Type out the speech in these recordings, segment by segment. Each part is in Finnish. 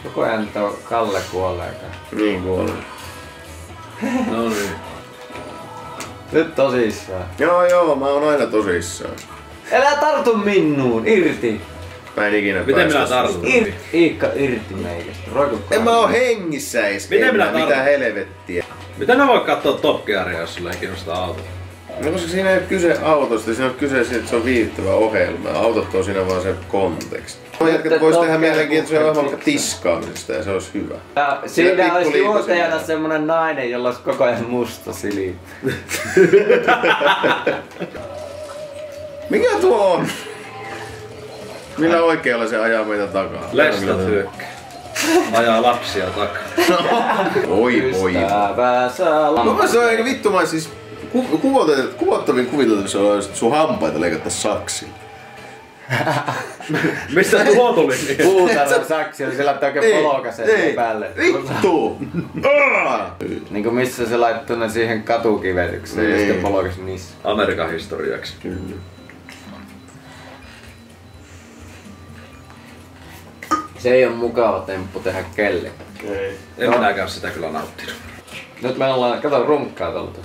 Koko ajan tuo Kalle kuolleekaan. Niin kuolee. No niin. Nyt tosissaan. Joo, mä oon aina tosissaan. Älä tartu minuun, irti! Mä en ikinä Miten minä tartun? Iikka irti meikästä. En mä oo hengissä ees. Miten minä mitä tartun? helvettiä. Miten mä voin katsoa Top Gearia, jos sulle ei kiinnosta auto? No koska siinä ei ole kyse autosta, siinä on kyse siitä, että se on viihdyttävä ohjelma. Autot on siinä vaan se konteksti. Jätkät vois tehdä mielenkiintoisen ohjelman vaikka tiskaamisesta ja se olisi hyvä. Ja siinä olisi juontajana semmonen nainen, jolla olisi koko ajan musta silmä. Mikä tuo on? Millä oikealla se ajaa meitä takaa? Lestat hyökkää. Ajaa lapsia takaa. Oi. Mä sanoin, vittu mä siis kuvottavin kuviteltavissa on, että sun hampaita leikattais saksilla. Mistä tuo tuli? Puutarhan saksi, sillä laittaa oikein polokaseen päälle. Vittu! Niinku missä se laittoi ne siihen katukivetykseen ja sitten polokas niissä. Amerikan historiaksi. Kyllä. Se ei oo mukava temppu tehdä kellekään. Ei. En minäkään sitä kyllä nauttinut. Nyt me ollaan, kato runkkaa tolta.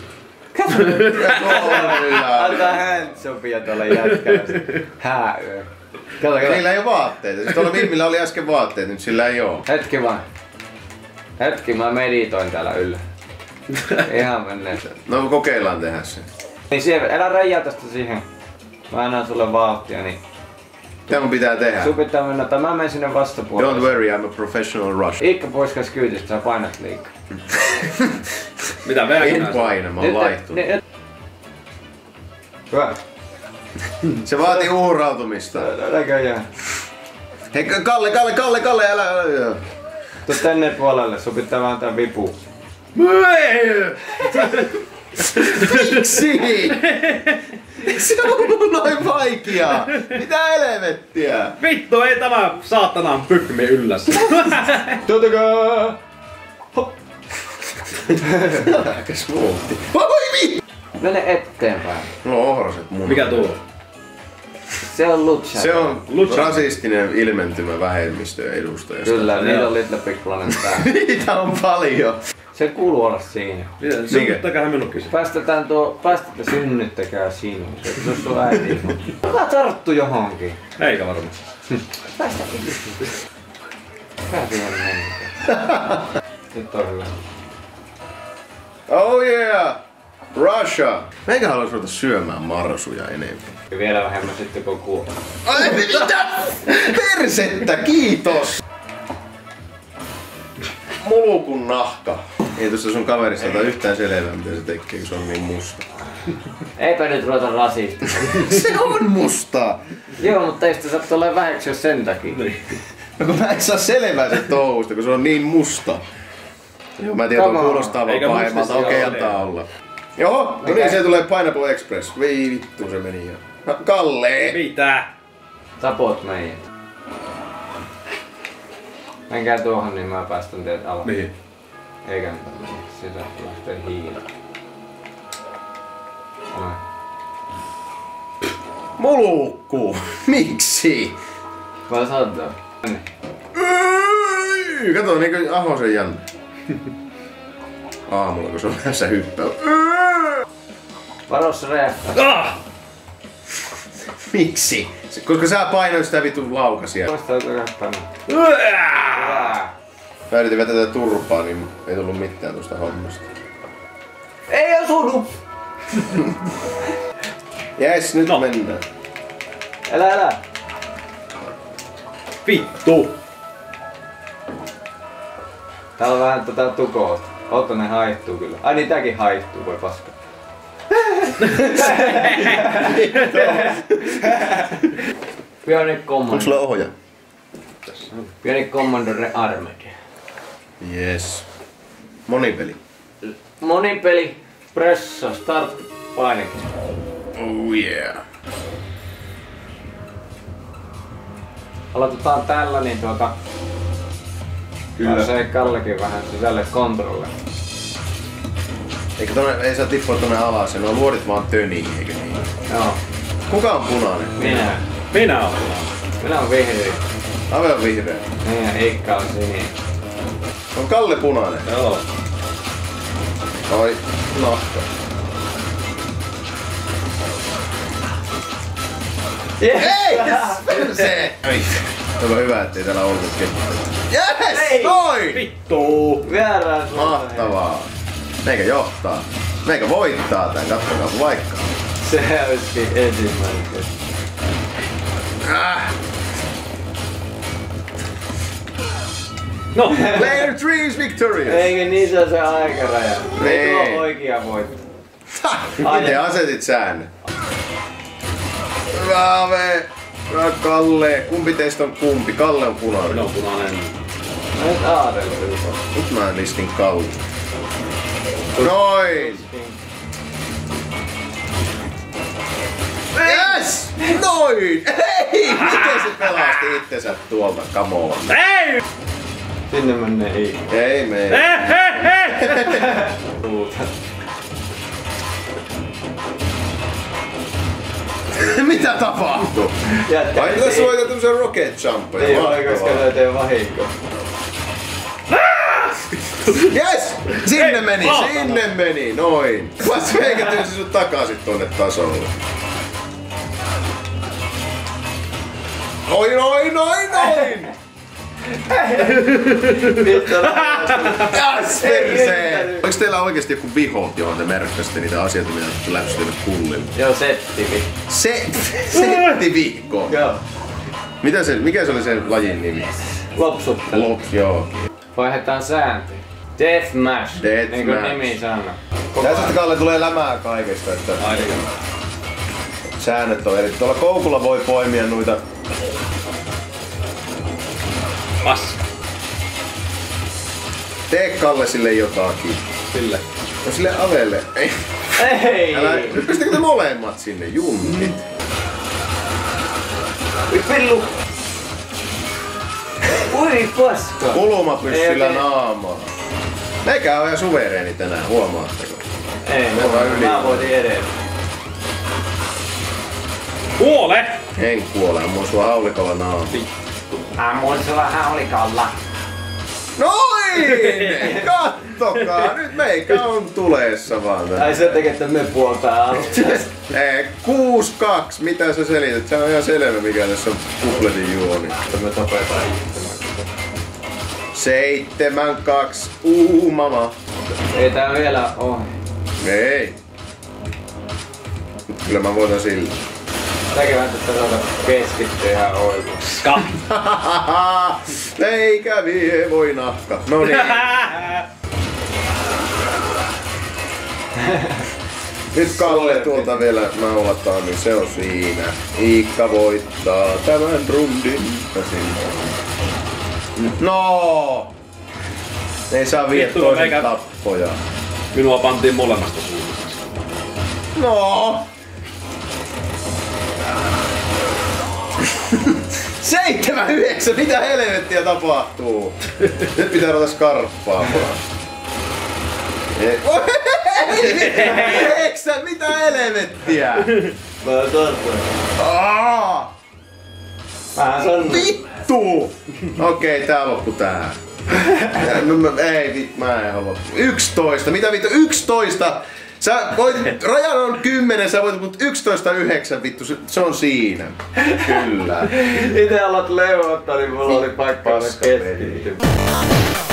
Antaa handsopia tuolle jätkälle. Hääyö. Kato. Niillä ei oo vaatteita. Siis tuolla Mimmillä oli äsken vaatteet, nyt sillä ei oo. Hetki vaan. Hetki, mä meditoin täällä yllä. Ihan menneet. No kokeillaan tehdä se. Niin siellä, älä räjäytä sitä siihen. Mä annan sulle vauhtia, niin Mitä mun pitää tehdä? sun pitää mennä, tai mä menen sinne vastapuolelle. Don't worry, I'm a professional rush. Iikka pois käs kyytistä, sä painat liikaa. Mitä En veäkinä? paina, mä oon laihtunut. Hyvä. Se vaatii uhrautumista. Näköjään. Hei Kalle, älä. Tuu tänne puolelle, sun pitää vaan tää vipu. Miksi? Se on noin vaikeaa. Mitä helvettiä? Vittu, ei tämä saatanan pykmi ylläs. Tuotakaa! Aika smoothi. Oi vittu! Mene eteenpäin. Mulla on ohraset munat. Mikä tuo? Se on Lucha. Se on Lucha. rasistinen ilmentymä vähemmistöjen edustajasta. Kyllä, niillä on Little Pikkulainen tää. Niitä on paljon. Se kuuluu olla siinä. Synnyttäkäähän minunkin se. Päästetään synnyttäkää sinun. Se on sun äiti. Kuka tarttu johonkin? Eikä varmaan. Päästä siihen mennä. Nyt on hyvä. Oh yeah! Russia! Meikä halus ruveta syömään marsuja enemmän. Ja vielä vähemmän sitten kun kuolee. Ai mitä? Persettä, kiitos! Mulukun nahka. Ei tuossa sun kaverista ota yhtään selvää mitä se tekee, kun se on niin musta. Eipä nyt ruveta rasista. Se on mustaa! Joo, mutta ei sitä saa tuolla vähäksi sen takia. No kun mä en saa selvää sen touhusta, kun se on niin musta. Joo, mä en tiedä, tuo kuulostaa vaan Eikä pahemmalta. mustissa Okei, ole antaa olla. Joo, no niin, se tulee Pineapple Express. Vei vittu se meni jo. No, Kalle! Mitä? Tapot meidät. Menkää tuohon, niin mä päästän teet alas. Mihin? Eikä mitään mennä. Sitä lähtee hiilä. Noin. Mulukku! Miksi? Mä saatan. Tänne. Kato niinkö Ahosen Janne. Aamulla kun se on tässä hyppää. Varo se räjähtää. Ah! Miksi? Koska sä painoit sitä vitun laukasia. Toista tänne. Mä yritin vetää tätä turpaa, niin ei tullut mitään tuosta hommasta. Ei osunut! Jes, nyt mennään. Älä! Vittu! Täällä on vähän tätä tukoa. Otta ne haihtuu kyllä. Ai niin tääkin haihtuu, voi paska. Bionic Commando. Onks sulla ohja? Bionic Commandore Armed. Yes. Monipeli. Monipeli, pressa, start, painike. Oh yeah. Aloitetaan tällä, niin Kyllä. pääsee Kallekin vähän sisälle kontrolle. Eikä tonne, ei saa tippua tonne alas, nuo luodit vaan tönii, eikö niin? Joo. Kuka on punainen? Minä. Minä olen. Minä on vihreä. Ave on vihreä. Meidän Heikka on sininen. On Kalle punainen. Joo. Oi, nahka. Yes! Ei! Se! Tämä on hyvä, ettei täällä ollut ketään. Yes! Noin! Vittu! Väärään suuntaan. Mahtavaa. Meikä johtaa. Meikä voittaa tän, katsokaa vaikka. Se olisikin ensimmäinen. No! Player 3 is victorious! Eikö niin se on se aikaraja? Ei Ei. tuo oikea voitto. Miten asetit säännöt? Hyvä Ave! Hyvä Kalle! Kumpi teistä on kumpi? Kalle on punainen. No punainen. Mä nyt aadeltiin. Nyt mä listin Kalle. Noin! Yes! Noin! Ei! Miten se pelasti itsensä tuolta? Come on. Ei! Sinne menee ei. Ei mene. Mitä tapahtuu? Vai tässä voitat tämmösen rocket jumpeja? Ei voi, koska löytää vahinko. Yes! Sinne meni, sinne meni, noin. Vasta meikä tyynsi sut takaisin tonne tasolle. Noin, noin, noin, noin! Yes, persee! Oiks teillä oikeesti joku viho, johon te merkkasitte niitä asioita, mitä te läpsytelle kullille? Joo, settivi. Settivihko. Joo. Mikä se oli se lajin nimi? Lopsuttelu. Lops, joo. Vaihdetaan sääntöjä. Deathmatch. Deathmatch. Niin kuin nimi sanoo. Tästä Kalle tulee lämää kaikesta, että Ainakin. säännöt on eri. Tuolla koukulla voi poimia noita. Paska. Tee Kalle sille jotakin. Sille. No sille Avelle. Ei. Ei! Älä, nyt pistikö te molemmat sinne, junnit? Pillu! Ui paska! Kulmapyssyllä Ei, naamaa. Meikä on ihan suvereeni tänään, huomaatteko? Ei, mä voitin edelleen. Kuole! En kuole, ammuin sua haulikolla naama. Ammuin sulla haulikolla. Noin! Kattokaa, nyt meikä on tuleessa vaan tänään. Ai se tekee, että me puoltaa alusta. Ei, 6-2, mitä sä selität? Se on ihan selvä mikä tässä on kupletin juoni. Me tapetaan itse. 7-2, mama. Ei tää vielä ohi. Ei. Kyllä mä voitan sillä. Säkin vähän tätä keskittyä ihan oikein. Ska! Eikä vie voi nahka. No niin. Nyt Kalle tuolta vielä naulataan, niin se on siinä. Iikka voittaa tämän rundin. No! Ei saa vie Vittu, toisen meikä- tappoja. Minua pantiin molemmasta suunnasta. No! 7-9, mitä helvettiä tapahtuu? Nyt pitää ruveta skarppaamaan. 9, mitä helvettiä? Mä oon totta. Vähän sanoo. Vittu! Okei, tää loppu tähän. Ei, mä en halua. 11, mitä vittu? 11! Sä voit, rajan on 10, sä voit, mut 11-9 vittu, se on siinä. Kyllä. Ite alat leuottaa, niin mulla oli paikka keskittyä.